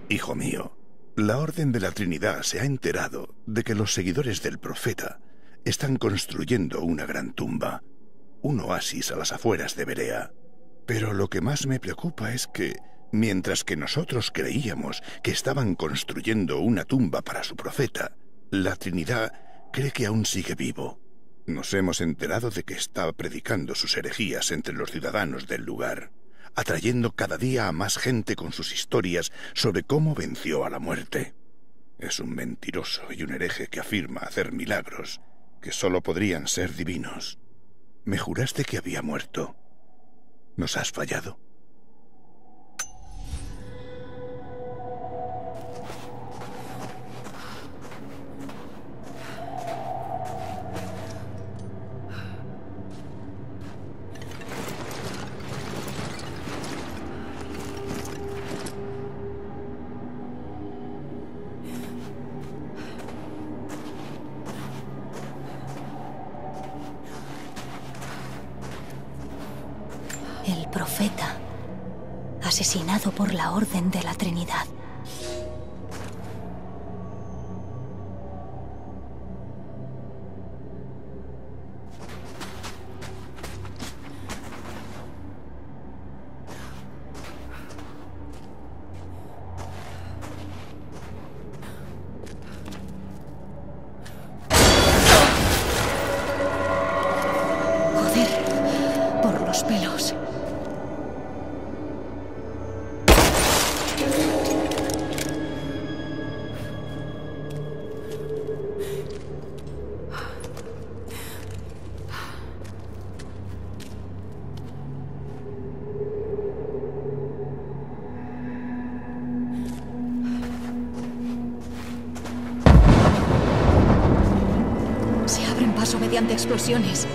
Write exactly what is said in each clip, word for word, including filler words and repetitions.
Hijo mío, la Orden de la Trinidad se ha enterado de que los seguidores del profeta están construyendo una gran tumba, un oasis a las afueras de Berea. Pero lo que más me preocupa es que, mientras que nosotros creíamos que estaban construyendo una tumba para su profeta, la Trinidad cree que aún sigue vivo. Nos hemos enterado de que está predicando sus herejías entre los ciudadanos del lugar, atrayendo cada día a más gente con sus historias sobre cómo venció a la muerte. Es un mentiroso y un hereje que afirma hacer milagros que solo podrían ser divinos. Me juraste que había muerto. ¿Nos has fallado? El profeta, asesinado por la Orden de la Trinidad. Joder, por los pelos. Se abren paso mediante explosiones.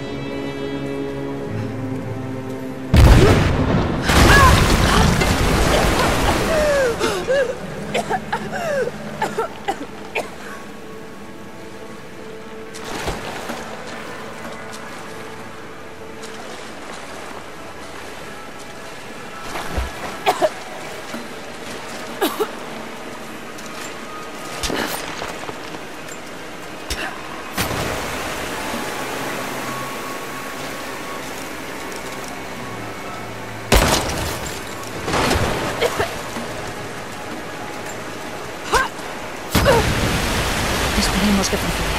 Esperemos que funcione.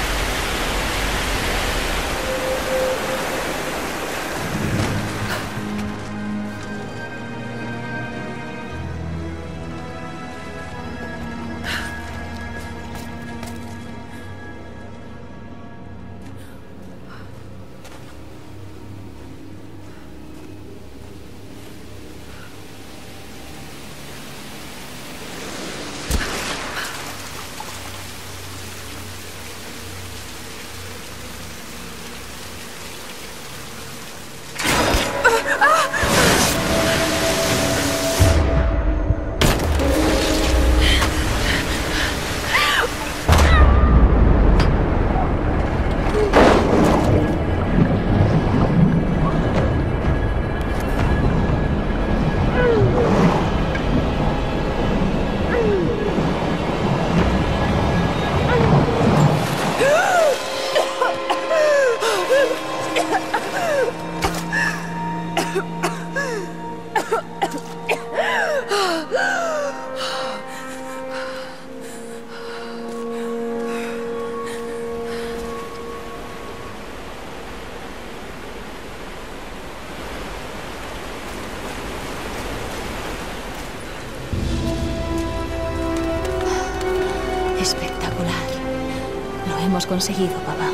Espectacular. Lo hemos conseguido, papá.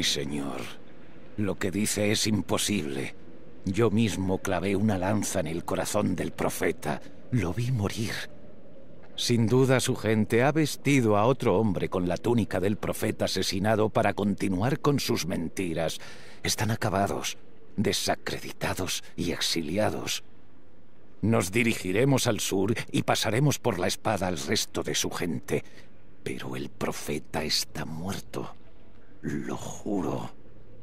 Mi señor, lo que dice es imposible. Yo mismo clavé una lanza en el corazón del profeta. Lo vi morir. Sin duda su gente ha vestido a otro hombre con la túnica del profeta asesinado para continuar con sus mentiras. Están acabados, desacreditados y exiliados. Nos dirigiremos al sur y pasaremos por la espada al resto de su gente. Pero el profeta está muerto. Lo juro.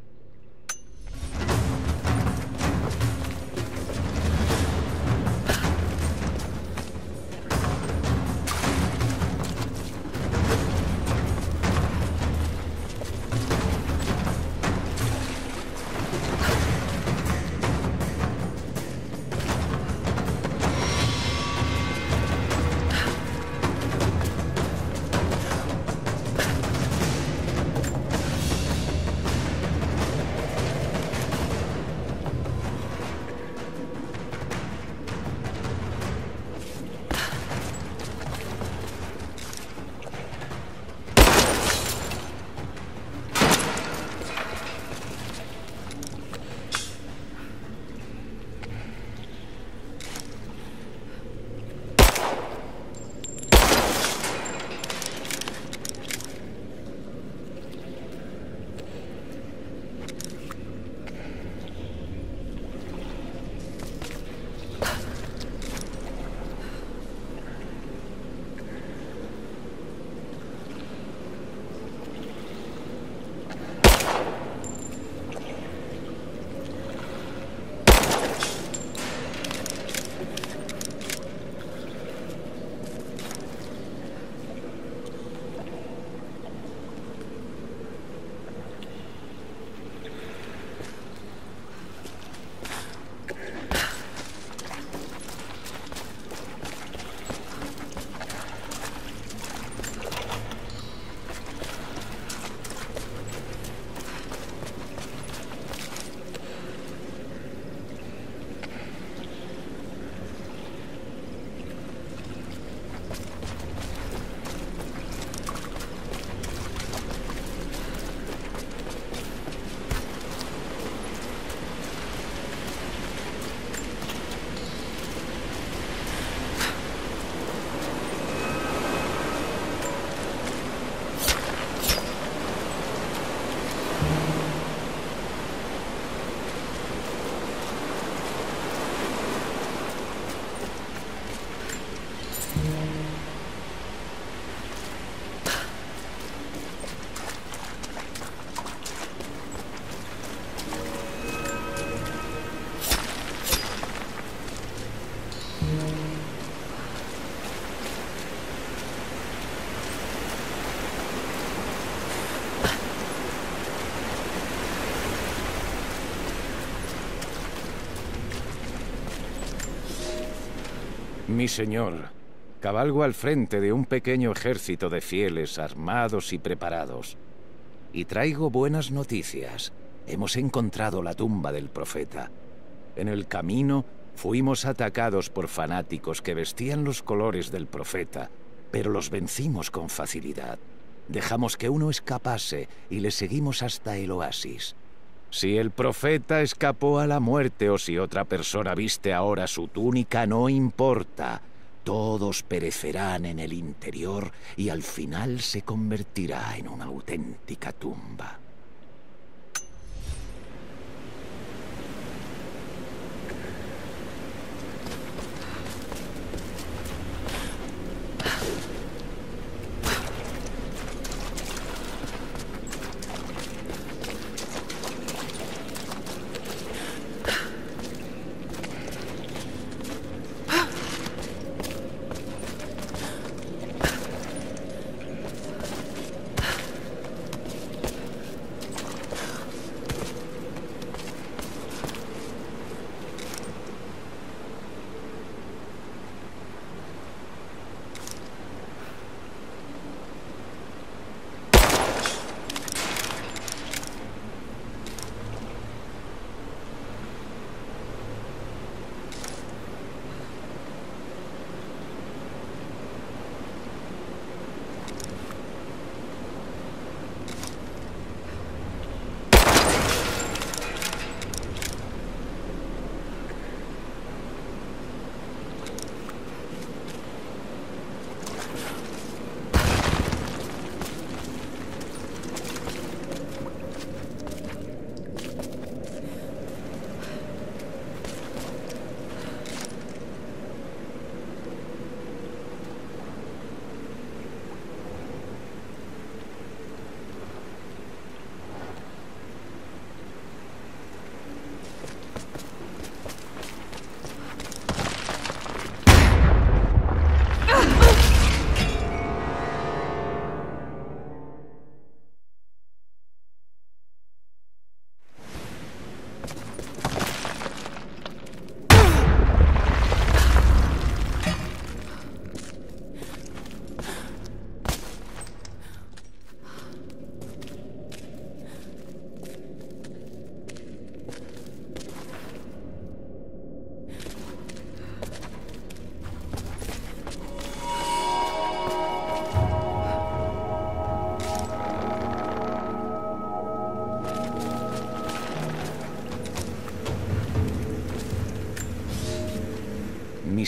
Mi señor, cabalgo al frente de un pequeño ejército de fieles armados y preparados. Y traigo buenas noticias. Hemos encontrado la tumba del profeta. En el camino fuimos atacados por fanáticos que vestían los colores del profeta, pero los vencimos con facilidad. Dejamos que uno escapase y le seguimos hasta el oasis. Si el profeta escapó a la muerte o si otra persona viste ahora su túnica, no importa. Todos perecerán en el interior y al final se convertirá en una auténtica tumba.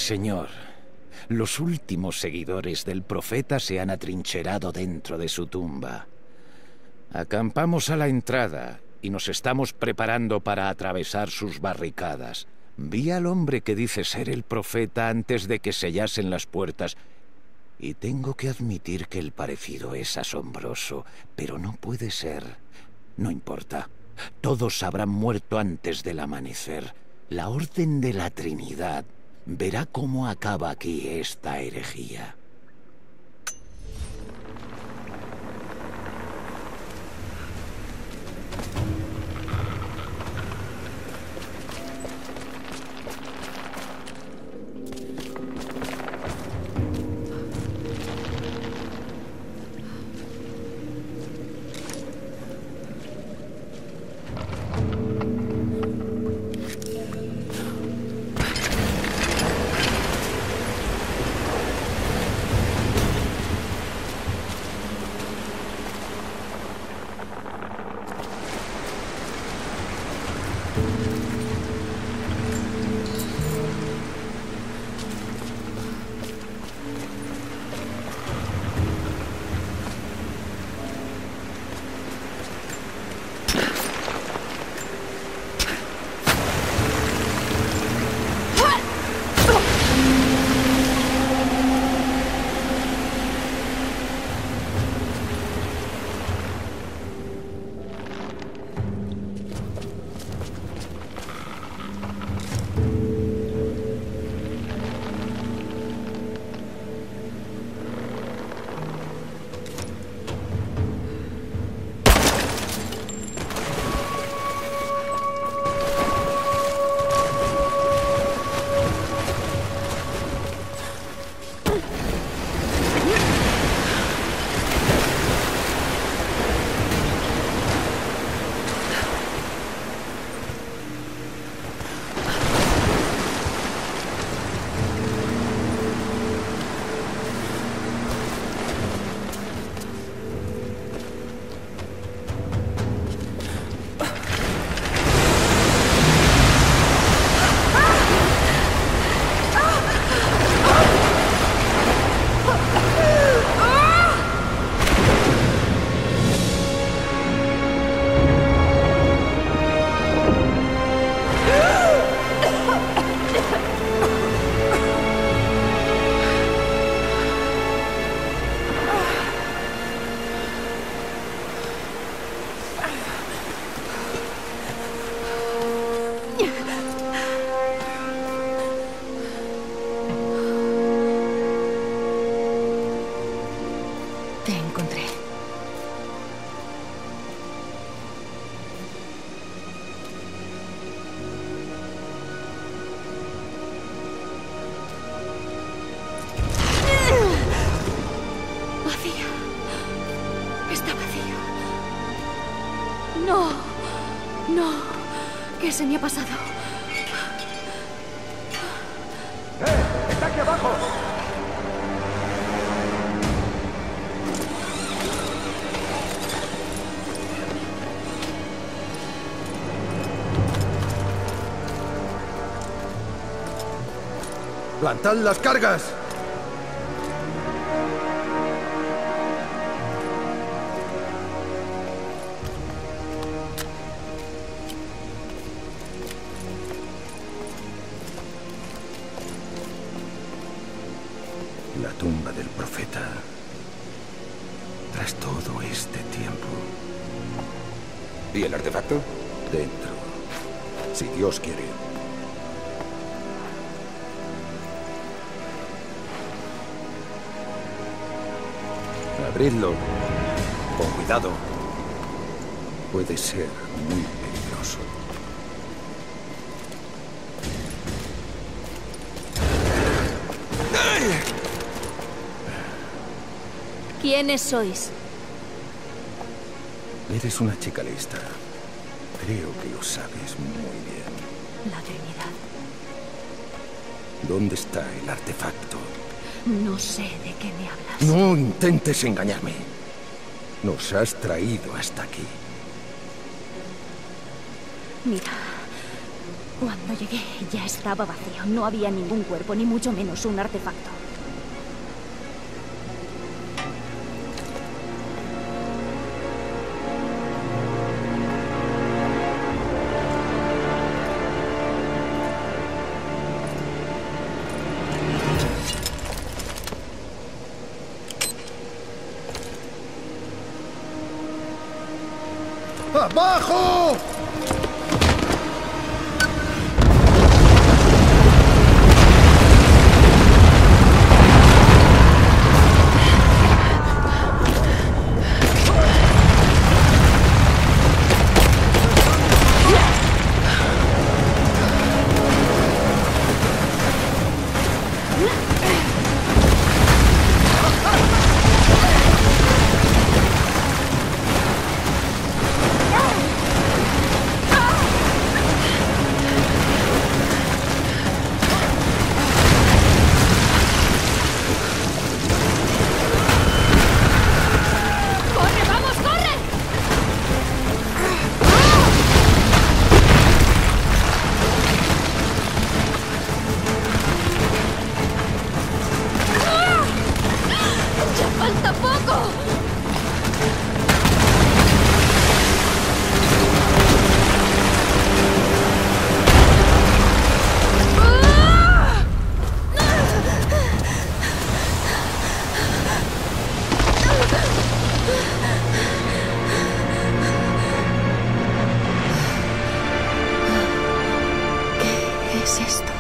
señor. Los últimos seguidores del profeta se han atrincherado dentro de su tumba. Acampamos a la entrada y nos estamos preparando para atravesar sus barricadas. Vi al hombre que dice ser el profeta antes de que sellasen las puertas, y tengo que admitir que el parecido es asombroso, pero no puede ser. No importa. Todos habrán muerto antes del amanecer. La Orden de la Trinidad verá cómo acaba aquí esta herejía. Te encontré. Vacía. Está vacío. No. No. ¿Qué se me ha pasado? ¡Eh! ¡Está aquí abajo! ¡Plantad las cargas! La tumba del profeta. Tras todo este tiempo. ¿Y el artefacto? Dentro. Si Dios quiere. Abridlo. Con cuidado. Puede ser muy peligroso. ¿Quiénes sois? Eres una chica lista. Creo que lo sabes muy bien. La Trinidad. ¿Dónde está el artefacto? No sé de qué me hablas. No intentes engañarme. Nos has traído hasta aquí. Mira, Cuando llegué ya estaba vacío. No había ningún cuerpo, ni mucho menos un artefacto. ¡Abajo! ¿Qué es esto?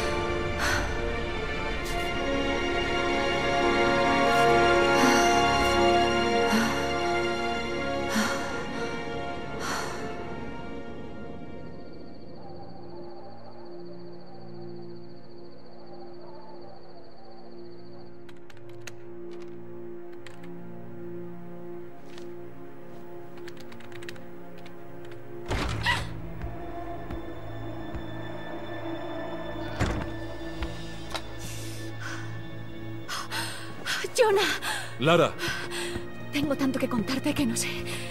¡Jonah! Lara, Tengo tanto que contarte que no sé.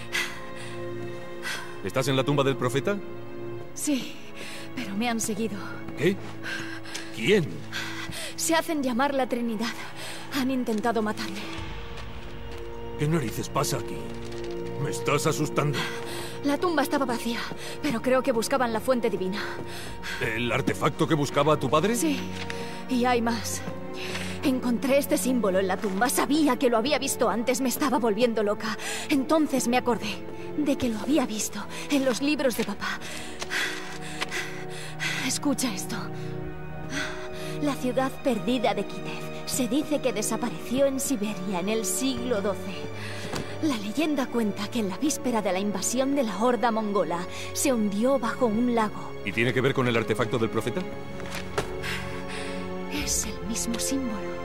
¿estás en la tumba del profeta? Sí, pero me han seguido. ¿Qué? ¿Quién? Se hacen llamar la Trinidad. Han intentado matarme. ¿Qué narices pasa aquí? Me estás asustando. La tumba estaba vacía, pero creo que buscaban la fuente divina. ¿El artefacto que buscaba a tu padre? Sí, y hay más. Encontré este símbolo en la tumba. Sabía que lo había visto antes. Me estaba volviendo loca. Entonces me acordé de que lo había visto en los libros de papá. Escucha esto. La ciudad perdida de Kitez se dice que desapareció en Siberia en el siglo doce. La leyenda cuenta que en la víspera de la invasión de la horda mongola se hundió bajo un lago. ¿Y tiene que ver con el artefacto del profeta? Es el mismo símbolo.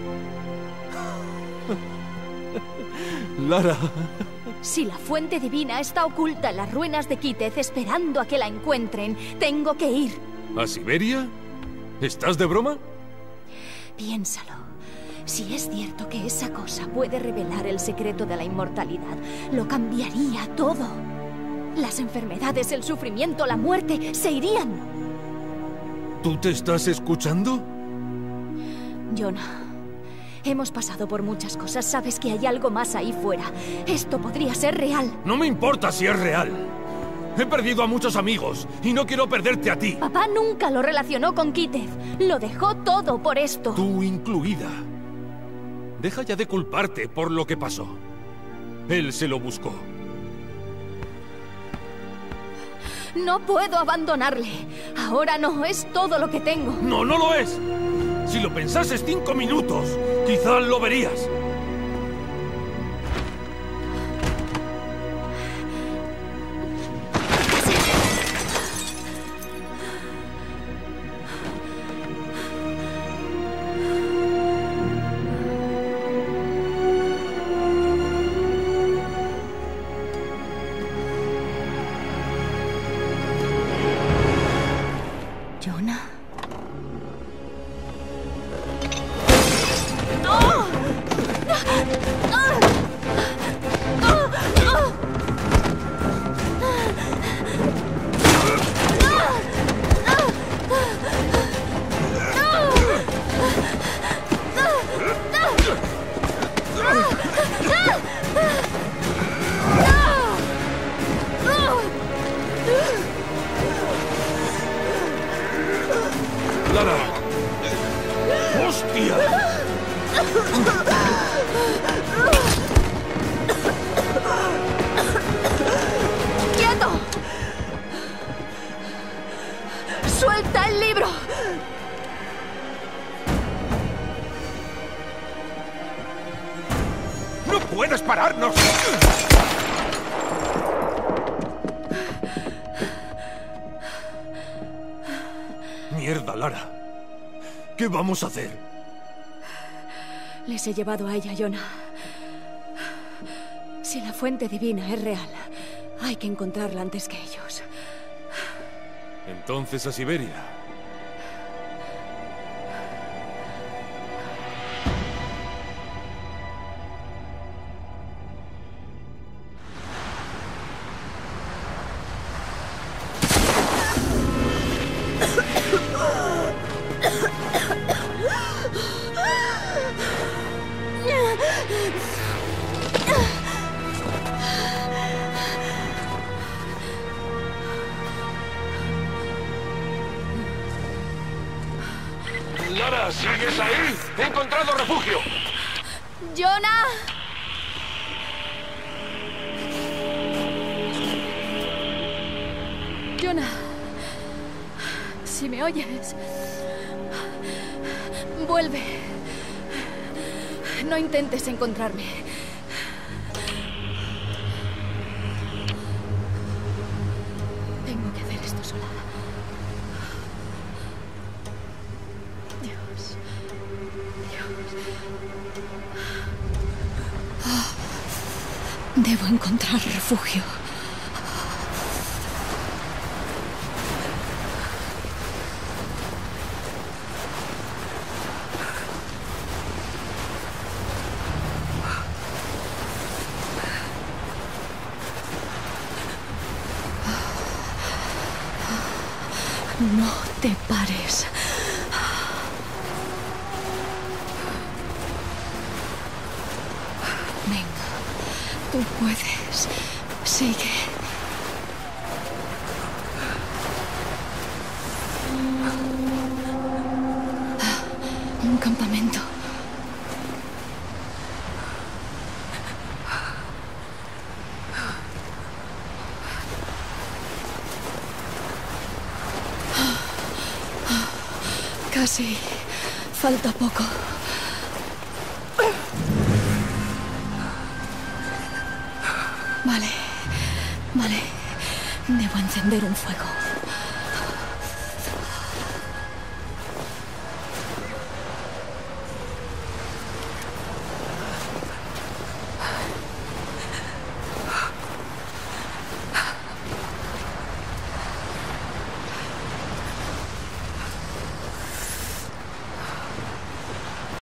Lara. Si la fuente divina está oculta en las ruinas de Kitez esperando a que la encuentren, tengo que ir. ¿A Siberia? ¿Estás de broma? Piénsalo. Si es cierto que esa cosa puede revelar el secreto de la inmortalidad, lo cambiaría todo. Las enfermedades, el sufrimiento, la muerte se irían. ¿Tú te estás escuchando? Jonah, hemos pasado por muchas cosas. Sabes que hay algo más ahí fuera. Esto podría ser real. No me importa si es real. He perdido a muchos amigos y no quiero perderte a ti. Papá nunca lo relacionó con Kitez. Lo dejó todo por esto. Tú incluida. Deja ya de culparte por lo que pasó. Él se lo buscó. No puedo abandonarle. Ahora no, es todo lo que tengo. No, no lo es. Si lo pensases cinco minutos, quizás lo verías. Jonah. ¡No! puedes pararnos! Mierda, Lara. ¿Qué vamos a hacer? Les he llevado a ella, Jonah. Si la fuente divina es real, hay que encontrarla antes que ellos. Entonces a Siberia. Lara, ¿sigues ahí? ¡He encontrado refugio! ¡Jonah! Jonah, si me oyes, vuelve. No intentes encontrarme. Tengo que hacer esto sola. Dios. Dios. Debo encontrar refugio. No te pares. Venga, tú puedes. Sigue. Un campamento. Casi. Falta poco. Vale. Vale. Debo encender un fuego.